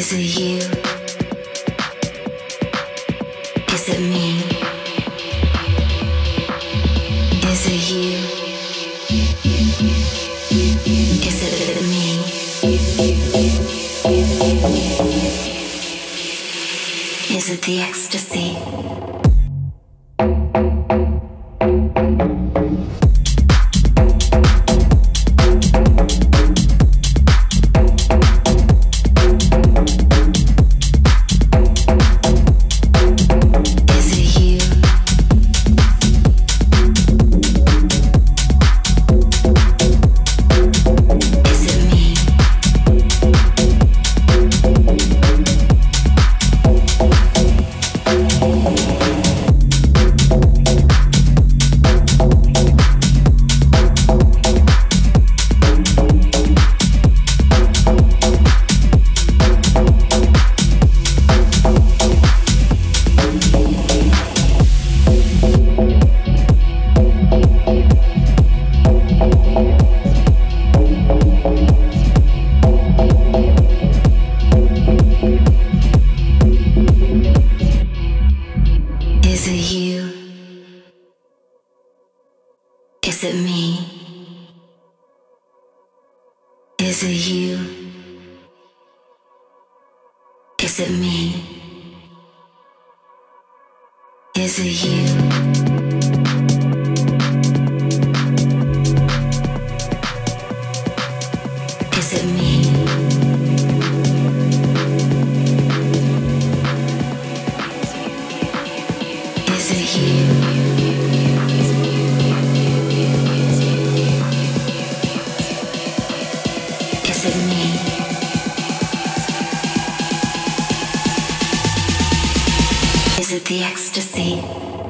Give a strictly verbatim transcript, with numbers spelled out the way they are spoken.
Is it you? Is it me? Is it you? Is it me? Is it the ecstasy? Is it you? Is it me? Is it you? Is it me? Is it you? Is it me? Is it you? Is it me? Is it the ecstasy?